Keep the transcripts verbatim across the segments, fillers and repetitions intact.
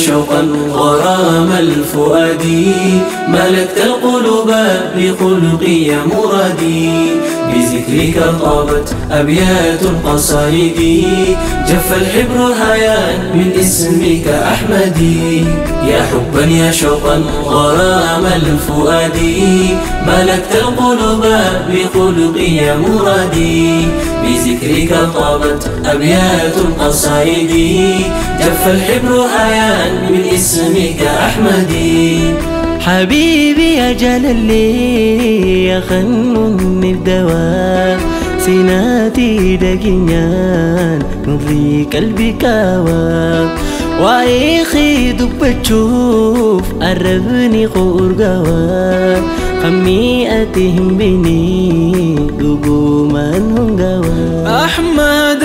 شوقا غرام الفؤاد ملكت القلوب بخلقي يا مرادي بذكرك طابت أبيات القصائد جف الحبر هيان من اسمك أحمدي يا حبا يا شوقا غرام الفؤاد ملكت القلوب بخلقي يا مرادي بذكرك طابت أبيات القصائد جف الحبر هيان من اسمك أحمدي حبيبي يا جلالي يا خنون الدواء سيناتي دقينيان نضي قلبي كوا وايخي دبتشوف قربني قرقوا خميئتهم بني دقوما هم قوا أحمد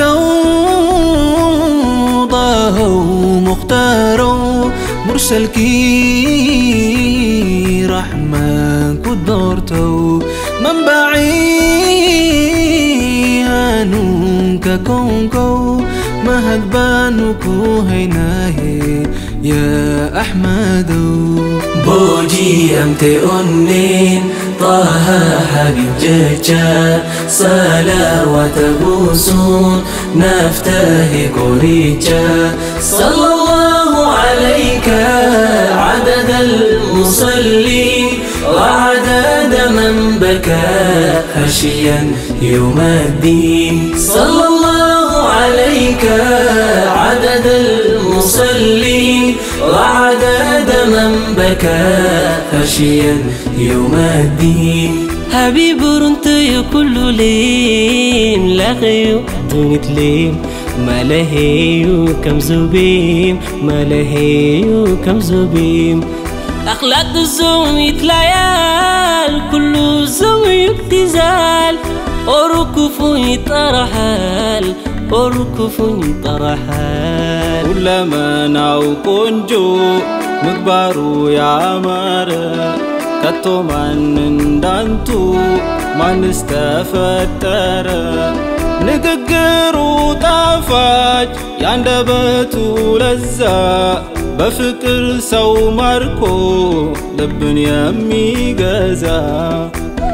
وضاه مختار مرسل كي رحمن كدورتو منبعي أنوك كونكو مهد بانوكو هيناه يا أحمد بوجي أمتي أنين طه حبيب ججا صلوات بوسون نفتاه كوريجا صلى الله عليك عدد المصلين وعدد من بكى خشيا يوم الدين صلى الله عليك عدد المصلين وعدد من بكى خشيا يوم الدين حبيب رنتي كل لين لغيو دونت لين ما لهيو كم زبيم ما لهيو كم زبيم أخلاق الزوم يتليال كل زوم يبتزال أركف يترحال أركف يترحال كلما نعو كنجو مكبارو يا مارا كتو من دانتو من استفتر نققرو طافاج ياندبتو لزا بفكر سو ماركو لبن يمي غزا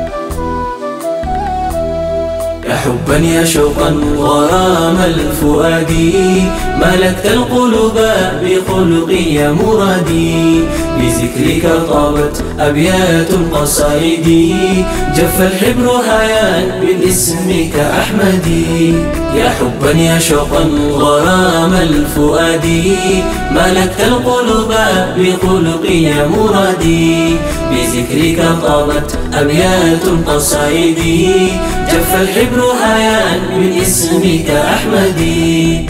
يا حبا يا شوقا غرام الفؤاد ملكت القلوب بخلقي يا مرادي بذكرك طابت أبيات القصائد جف الحبر هيان من اسمك أحمدي يا حبا يا شوقا غرام الفؤاد ملكت القلوب بخلقي يا مرادي بذكرك طابت أبيات القصائد جف الحبر هيان من اسمك أحمدي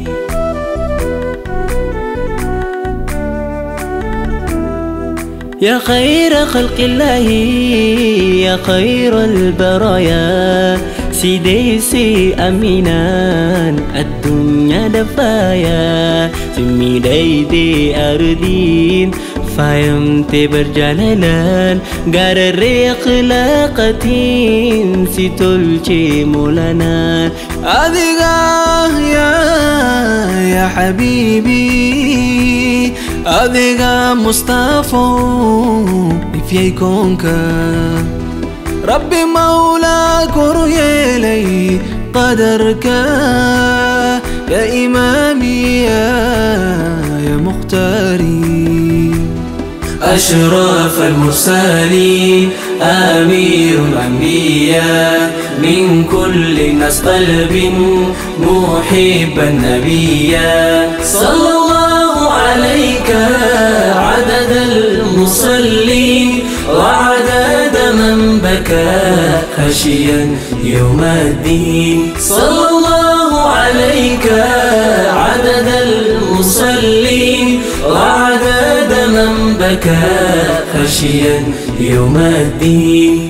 يا خير خلق الله يا خير البرايا سيدي سي أمينان الدنيا دفايا سمي دايدي أردين فايمت برجلالان غار الريق لاقتين سيتولشي مولانا أذيقا يا يا حبيبي أذيقا مصطفى في كونكا ربي مولاك وريالي قدرك يا إمامي يا, يا مختاري أشرف المرسلين أمير الأنبياء من كل الناس قلب محب النبي صلى الله عليك عدد المصلين وعدد من بكى خشيا يوم الدين صلى الله عليك عدد المصلين وعدد من بكى خشيا يوم الدين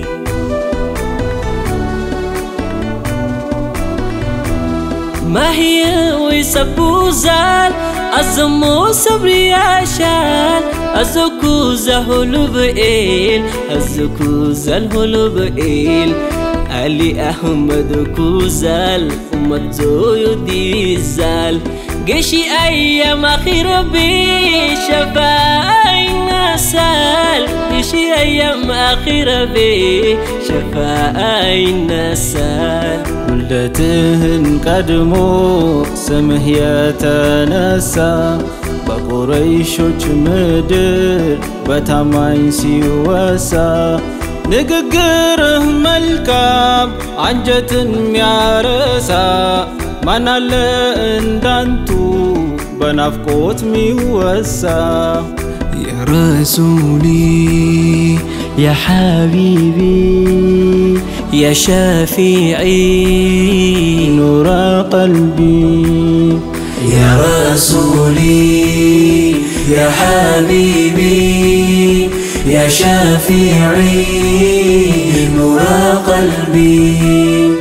ما هي ويسبوزال أزمو صبري عشان أزكوزا هلو بإيل أزكوزا الهلو بإيل علي أحمد كوزال أمت زويو ديزال قشي أيام أخيرة بشفاء النسال قشي أيام أخيرة بشفاء النسال ولدتهن قدمو سمه يتنسى بقريشوች ምድር በታማኝ ሲወሳ ንግግርህ መልካም አንጀትን ሚያረሳ ማናለ እንዳንቱ በናፍቆት ሚወሳ يا رسولي يا حبيبي يا شفيعي نور قلبي يا رسولي يا حبيبي يا شفيعي نور قلبي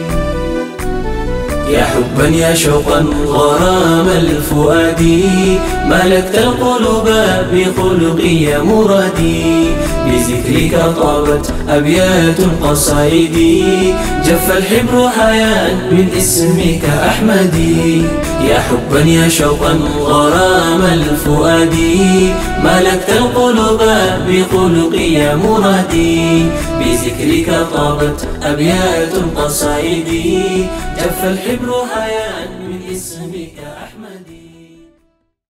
يا حبا يا شوقا غرام الفؤاد ملكت القلوب بخلقي يا مرادي بذكرك طابت أبيات القصائد جف الحبر حياء من اسمك أحمدي يا حبا يا شوقا غرام الفؤاد ملكت القلوب بخلقي يا مرادي بذكرك طابت أبيات القصائد جف الحبر حياء